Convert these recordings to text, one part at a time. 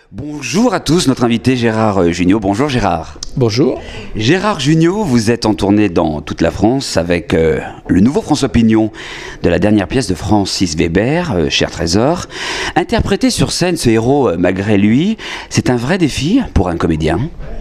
Bonjour à tous, notre invité Gérard Jugnot. Bonjour Gérard. Bonjour. Gérard Jugnot, vous êtes en tournée dans toute la France avec le nouveau François Pignon de la dernière pièce de Francis Weber, Cher Trésor. Interpréter sur scène ce héros malgré lui, c'est un vrai défi pour un comédien.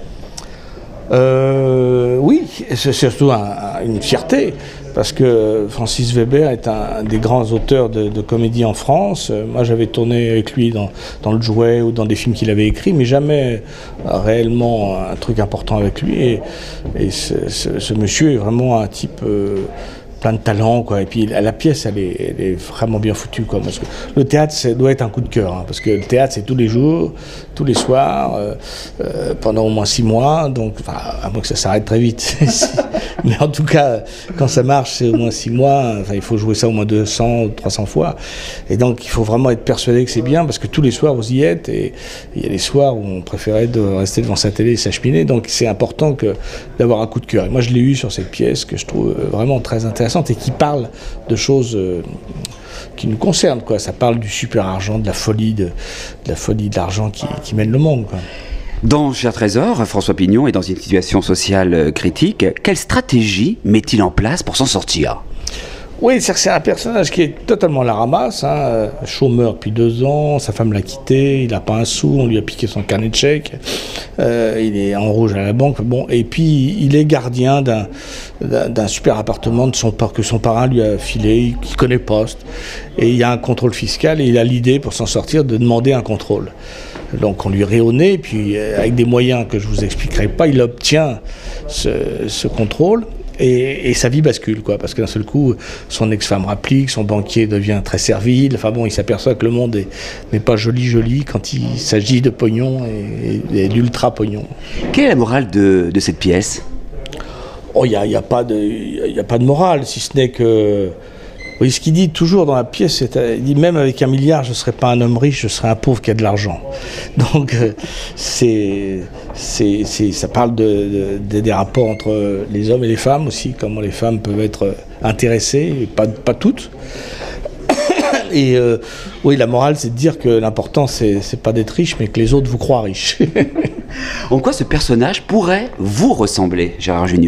Oui, c'est surtout une fierté, parce que Francis Weber est un des grands auteurs de comédie en France. Moi, j'avais tourné avec lui dans Le Jouet ou dans des films qu'il avait écrits, mais jamais réellement un truc important avec lui. Et ce monsieur est vraiment un type plein de talent, quoi. Et puis la pièce, elle est vraiment bien foutue, quoi. Parce que le théâtre, ça doit être un coup de cœur, hein, parce que le théâtre, c'est tous les jours, tous les soirs, pendant au moins 6 mois. Donc, enfin, à moins que ça s'arrête très vite. Mais en tout cas, quand ça marche, c'est au moins 6 mois. Enfin, il faut jouer ça au moins 200 ou 300 fois. Et donc, il faut vraiment être persuadé que c'est bien, parce que tous les soirs, vous y êtes. Et il y a des soirs où on préférait de rester devant sa télé et s'acheminer. Donc, c'est important d'avoir un coup de cœur. Et moi, je l'ai eu sur cette pièce que je trouve vraiment très intéressante et qui parle de choses qui nous concernent, quoi. Ça parle du super argent, de la folie de l'argent qui mène le monde, quoi. Dans Cher Trésor, François Pignon est dans une situation sociale critique. Quelle stratégie met-il en place pour s'en sortir ? Oui, c'est un personnage qui est totalement à la ramasse, hein, chômeur depuis 2 ans, sa femme l'a quitté, il n'a pas un sou, on lui a piqué son carnet de chèques, il est en rouge à la banque, bon, et puis il est gardien d'un super appartement que son parrain lui a filé, qui connaît Poste, et il y a un contrôle fiscal, et il a l'idée, pour s'en sortir, de demander un contrôle. Donc on lui rit au nez, puis avec des moyens que je ne vous expliquerai pas, il obtient ce contrôle. Et sa vie bascule, quoi, parce que d'un seul coup, son ex-femme rapplique, son banquier devient très servile. Enfin bon, il s'aperçoit que le monde n'est pas joli quand il s'agit de pognon et d'ultra pognon. Quelle est la morale de cette pièce ? Oh, il y a pas de morale, si ce n'est que... Oui, ce qu'il dit toujours dans la pièce, il dit même avec 1 milliard, je ne serais pas un homme riche, je serais un pauvre qui a de l'argent. Donc, ça parle des rapports entre les hommes et les femmes aussi, comment les femmes peuvent être intéressées, et pas toutes. Et oui, la morale, c'est de dire que l'important, c'est pas d'être riche, mais que les autres vous croient riches. En quoi ce personnage pourrait vous ressembler, Gérard Jugnot ?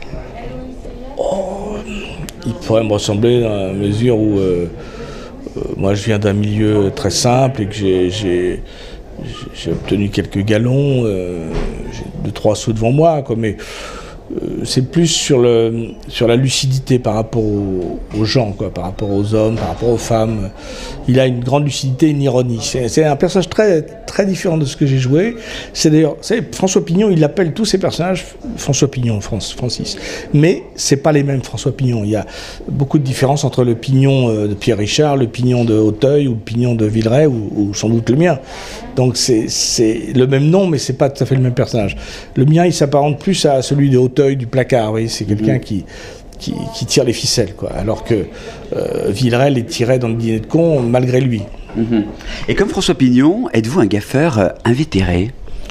Il pourrait me ressembler dans la mesure où moi je viens d'un milieu très simple et que j'ai obtenu quelques galons, j'ai 2-3 sous devant moi, quoi, mais c'est plus sur la lucidité par rapport aux gens, quoi, par rapport aux hommes, par rapport aux femmes. Il a une grande lucidité, une ironie. C'est un personnage très, très différent de ce que j'ai joué. C'est d'ailleurs, François Pignon, il appelle tous ses personnages François Pignon, Francis. Mais c'est pas les mêmes François Pignon. Il y a beaucoup de différences entre le Pignon de Pierre Richard, le Pignon de Auteuil ou le Pignon de Villeray ou sans doute le mien. Donc c'est le même nom, mais c'est pas tout à fait le même personnage. Le mien, il s'apparente plus à celui de Auteuil du placard. Vous voyez, c'est quelqu'un qui tire les ficelles, quoi. Alors que Villeray les tirait dans le dîner de con malgré lui. Et comme François Pignon, êtes-vous un gaffeur invétéré ?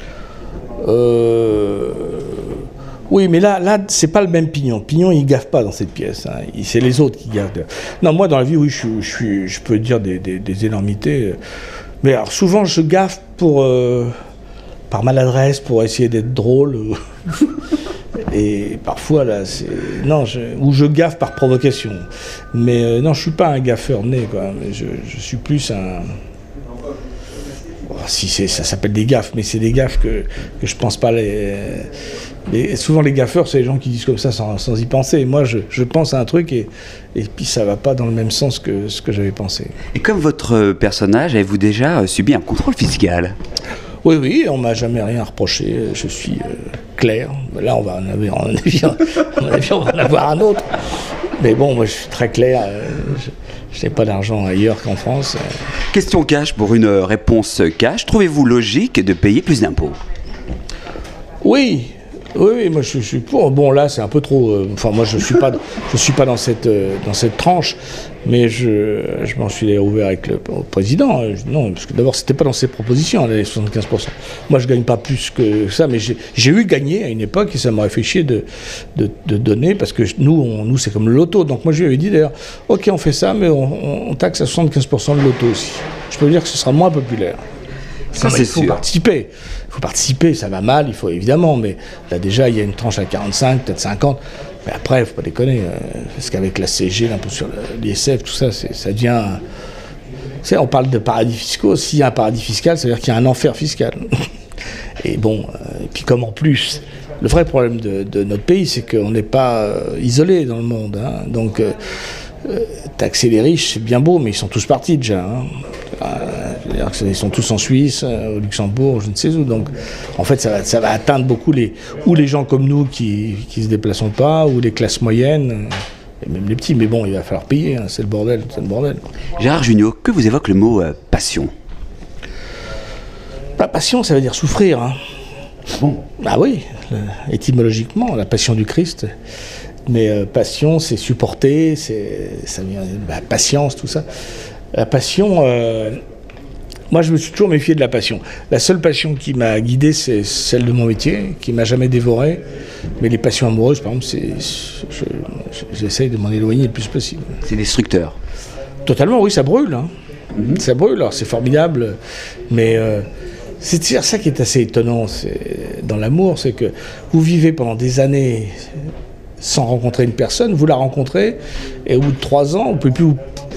Oui, mais là, c'est pas le même Pignon. Pignon, il gaffe pas dans cette pièce, hein. C'est les autres qui gaffent. Non, moi, dans la vie, oui, je peux dire des énormités. Mais alors, souvent, je gaffe par maladresse, pour essayer d'être drôle. Et parfois, là, ou je gaffe par provocation. Mais non, je suis pas un gaffeur né, quoi. Je suis plus un... Si ça s'appelle des gaffes, mais c'est des gaffes que je pense pas souvent les gaffeurs, c'est les gens qui disent comme ça sans y penser. Moi, je pense à un truc et puis ça va pas dans le même sens que ce que j'avais pensé. Et comme votre personnage, avez-vous déjà subi un contrôle fiscal ? Oui, on m'a jamais rien reproché. Je suis clair. Là, on va en avoir un autre. Mais bon, moi, je suis très clair. Je n'ai pas d'argent ailleurs qu'en France. Question cash pour une réponse cash. Trouvez-vous logique de payer plus d'impôts ? Oui, moi je suis pour. Bon, là c'est un peu trop. Enfin, moi je suis pas dans cette tranche, mais je m'en suis ouvert avec le président. Non, parce que d'abord c'était pas dans ses propositions, les 75%. Moi je gagne pas plus que ça, mais j'ai eu gagné à une époque et ça m'aurait fait chier de donner, parce que nous c'est comme le loto. Donc moi je lui avais dit d'ailleurs, ok on fait ça, mais on taxe à 75% le loto aussi. Je peux dire que ce sera moins populaire. Ça, Non, c'est il faut sûr. participer. Il faut participer, ça va mal, il faut évidemment, mais là déjà, il y a une tranche à 45, peut-être 50. Mais après, il ne faut pas déconner, parce qu'avec la CG, l'impôt sur l'ISF, tout ça, ça devient... On parle de paradis fiscaux. S'il y a un paradis fiscal, ça veut dire qu'il y a un enfer fiscal. Et bon, et puis comme en plus, le vrai problème de notre pays, c'est qu'on n'est pas isolé dans le monde. Hein. Donc, taxer les riches, c'est bien beau, mais ils sont tous partis déjà. Hein. Ils sont tous en Suisse, au Luxembourg, je ne sais où. Donc, en fait, ça va atteindre beaucoup les gens comme nous qui se déplaçons pas, ou les classes moyennes, et même les petits. Mais bon, il va falloir payer, hein, c'est le bordel, c'est le bordel. Gérard Jugnot, que vous évoque le mot passion? La passion, ça veut dire souffrir. Hein. Ah bon? Ah oui, étymologiquement, la passion du Christ. Mais passion, c'est supporter, ça vient patience, tout ça. La passion, moi je me suis toujours méfié de la passion. La seule passion qui m'a guidé, c'est celle de mon métier, qui m'a jamais dévoré. Mais les passions amoureuses, par exemple, j'essaye de m'en éloigner le plus possible. C'est destructeur. Totalement, oui, ça brûle. Hein. Ça brûle, alors c'est formidable. Mais c'est ça qui est assez étonnant dans l'amour, c'est que vous vivez pendant des années sans rencontrer une personne, vous la rencontrez, et au bout de 3 ans, vous ne pouvez plus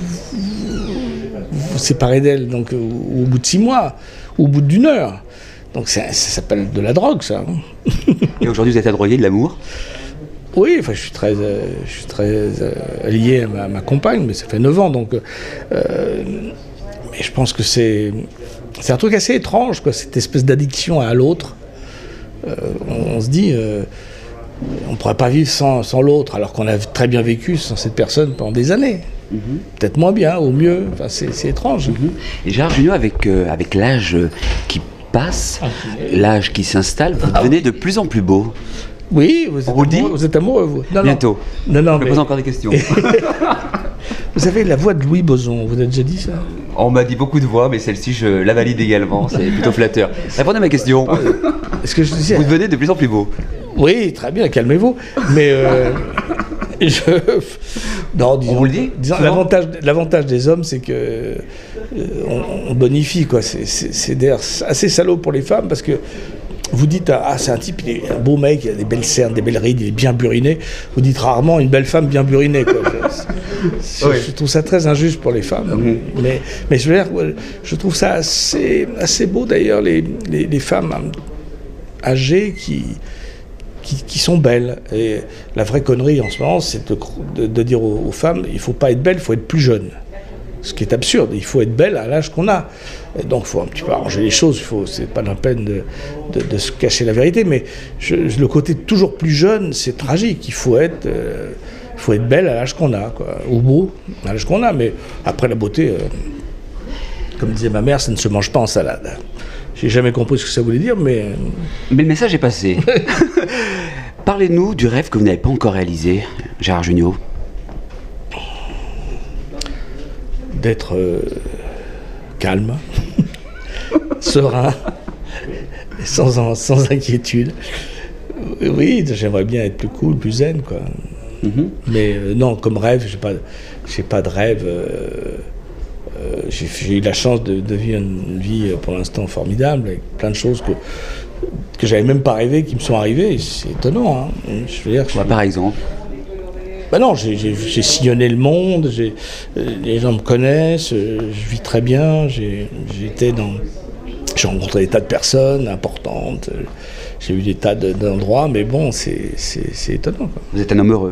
vous séparer d'elle, donc ou au bout de 6 mois, ou au bout d'1 heure. Donc ça s'appelle de la drogue, ça. Et aujourd'hui, vous êtes adrogué de l'amour? Oui, enfin, je suis très lié à ma compagne, mais ça fait 9 ans, donc... mais je pense que c'est un truc assez étrange, quoi, cette espèce d'addiction à l'autre. On se dit... on ne pourrait pas vivre sans l'autre, alors qu'on a très bien vécu sans cette personne pendant des années. Peut-être moins bien, ou mieux. Enfin, c'est étrange. Et Gérard Jugnot, avec l'âge qui passe, l'âge qui s'installe, vous devenez de plus en plus beau. Oui, vous êtes amoureux, vous. Non, bientôt. Non, Je me pose encore des questions. Vous avez la voix de Louis Boson, vous avez déjà dit ça? On m'a dit beaucoup de voix, mais celle-ci, je la valide également, c'est plutôt flatteur. Répondez à ma question. Est-ce que je disais... Vous devenez de plus en plus beau. Oui, très bien, calmez-vous. Mais non, disons, on vous le dit l'avantage des hommes, c'est que on bonifie, quoi. C'est d'ailleurs assez salaud pour les femmes, parce que vous dites, ah, c'est un type, il est un beau mec, il a des belles cernes, des belles rides, il est bien buriné. Vous dites rarement une belle femme bien burinée, quoi. Je trouve ça très injuste pour les femmes. Mais je veux dire, je trouve ça assez beau, d'ailleurs, les femmes âgées qui sont belles. Et la vraie connerie en ce moment, c'est de dire aux femmes, il ne faut pas être belle, il faut être plus jeune. Ce qui est absurde, il faut être belle à l'âge qu'on a. Et donc il faut un petit peu arranger les choses, c'est pas la peine de se cacher la vérité, mais le côté toujours plus jeune, c'est tragique. Il faut être belle à l'âge qu'on a, quoi. Ou beau à l'âge qu'on a, mais après la beauté, comme disait ma mère, ça ne se mange pas en salade. J'ai jamais compris ce que ça voulait dire, mais... Mais le message est passé. Parlez-nous du rêve que vous n'avez pas encore réalisé, Gérard Jugnot. D'être calme, serein, sans inquiétude. Oui, j'aimerais bien être plus cool, plus zen, quoi. Mais non, comme rêve, j'ai pas de rêve. J'ai eu la chance de vivre une vie pour l'instant formidable, avec plein de choses que j'avais même pas rêvé, qui me sont arrivées. C'est étonnant. Hein. Je veux dire, Par exemple. Ben non, j'ai sillonné le monde, les gens me connaissent, je vis très bien, j'ai rencontré des tas de personnes importantes, j'ai vu des tas d'endroits, mais bon, c'est étonnant, quoi. Vous êtes un homme heureux?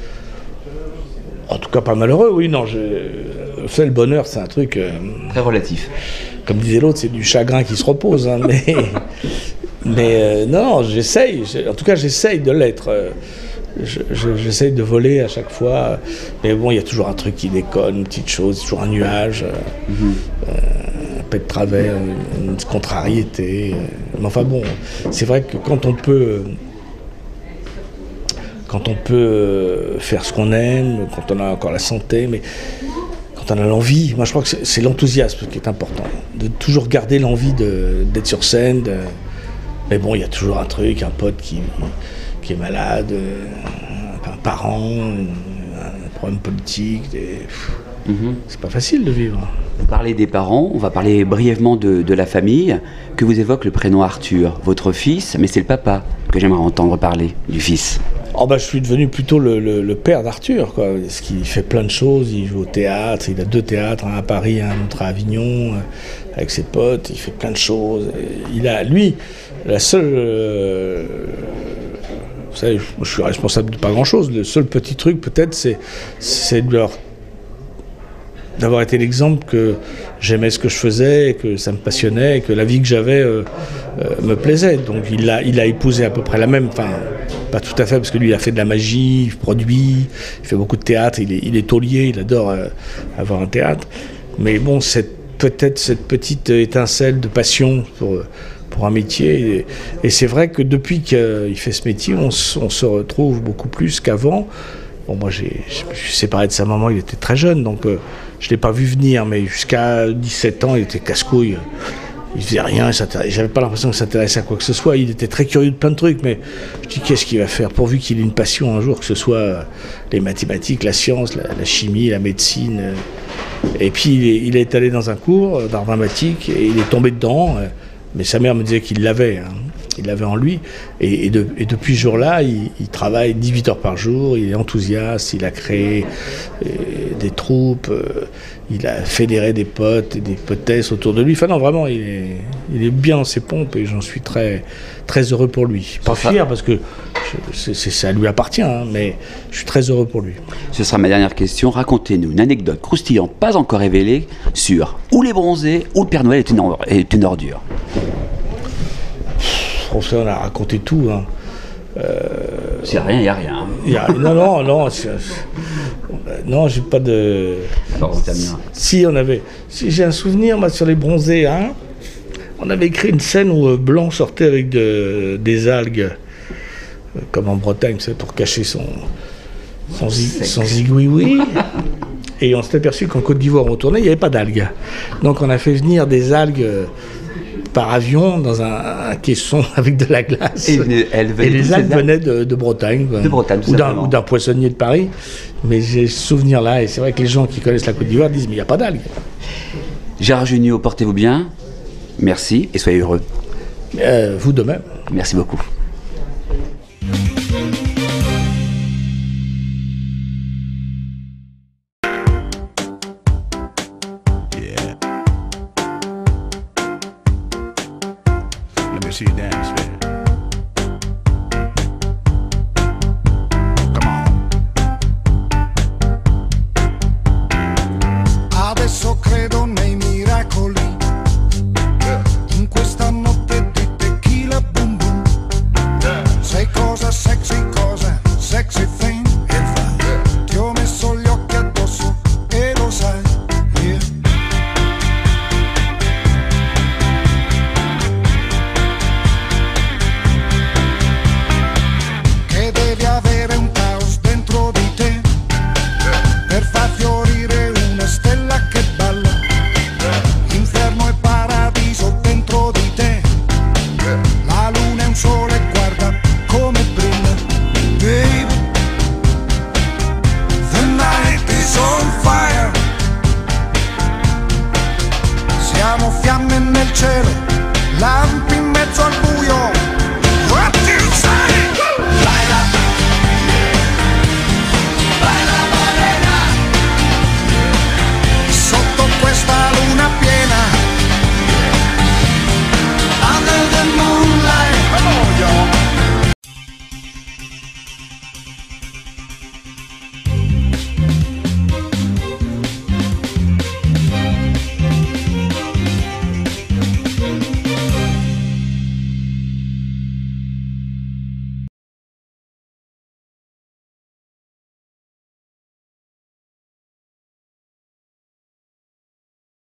En tout cas, pas malheureux, oui, non. Le bonheur, c'est un truc... Très relatif. Comme disait l'autre, c'est du chagrin qui se repose, hein, mais non, j'essaye, en tout cas, j'essaye de l'être. J'essaye de voler à chaque fois, mais bon, il y a toujours un truc qui déconne, une petite chose, toujours un nuage, un peu de travers, une contrariété. Mais enfin bon, c'est vrai que quand on peut faire ce qu'on aime, quand on a encore la santé, mais quand on a l'envie, moi je crois que c'est l'enthousiasme qui est important, de toujours garder l'envie d'être sur scène, mais bon, il y a toujours un truc, un pote qui est malade, un parent, un problème politique. C'est pas facile de vivre. Vous parlez des parents, on va parler brièvement de la famille. Que vous évoque le prénom Arthur, votre fils, mais c'est le papa que j'aimerais entendre parler du fils. Oh bah, je suis devenu plutôt le père d'Arthur, quoi. Parce qu'il fait plein de choses, il joue au théâtre, il a 2 théâtres, un à Paris, un autre à Avignon, avec ses potes, il fait plein de choses. Il a, lui, la seule... vous savez, je suis responsable de pas grand-chose, le seul petit truc peut-être, c'est d'avoir été l'exemple que j'aimais ce que je faisais, que ça me passionnait, que la vie que j'avais me plaisait. Donc il a épousé à peu près la même, enfin pas tout à fait, parce que lui il a fait de la magie, il produit, il fait beaucoup de théâtre, il est taulier, il adore avoir un théâtre. Mais bon, peut-être cette petite étincelle de passion pour un métier. Et c'est vrai que depuis qu'il fait ce métier, on se retrouve beaucoup plus qu'avant. Bon, moi, je me suis séparé de sa maman, il était très jeune, donc je ne l'ai pas vu venir, mais jusqu'à 17 ans, il était casse-couille. Il faisait rien, j'avais pas l'impression qu'il s'intéressait à quoi que ce soit. Il était très curieux de plein de trucs, mais je dis qu'est-ce qu'il va faire pourvu qu'il ait une passion un jour, que ce soit les mathématiques, la science, la chimie, la médecine. Et puis il est allé dans un cours d'art dramatique et il est tombé dedans. Mais sa mère me disait qu'il l'avait, hein. Il l'avait en lui. Et depuis ce jour-là, il travaille 18 heures par jour, il est enthousiaste, il a créé des troupes, il a fédéré des potes et des potes autour de lui. Enfin non, vraiment, il est bien dans ses pompes et j'en suis très, très heureux pour lui. Pas fier parce que ça lui appartient, hein, mais je suis très heureux pour lui. Ce sera ma dernière question. Racontez-nous une anecdote croustillante, pas encore révélée, sur ou les bronzés ou le Père Noël est une ordure. On a raconté tout. Hein. C'est rien, il n'y a rien. Non, j'ai pas de... Alors, si j'ai un souvenir, moi, sur les bronzés, hein, on avait écrit une scène où Blanc sortait avec des algues, comme en Bretagne, c'est pour cacher son zigouigoui. Et on s'est aperçu qu'en Côte d'Ivoire, on retournait, il n'y avait pas d'algues. Donc on a fait venir des algues par avion dans un caisson avec de la glace. Et les algues venaient de Bretagne. De Bretagne, tout simplement. Ou d'un poissonnier de Paris. Mais j'ai ce souvenir-là, et c'est vrai que les gens qui connaissent la Côte d'Ivoire disent « mais il n'y a pas d'algues ». Gérard Jugnot, portez-vous bien. Merci et soyez heureux. Vous de même. Merci beaucoup. Let me see you dance, man.